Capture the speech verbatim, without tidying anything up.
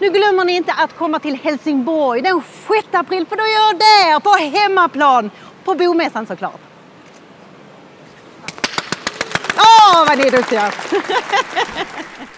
Nu glömmer ni inte att komma till Helsingborg den sjätte april, för då är jag där på hemmaplan, på Bomässan såklart. Åh, vad ni är duktiga!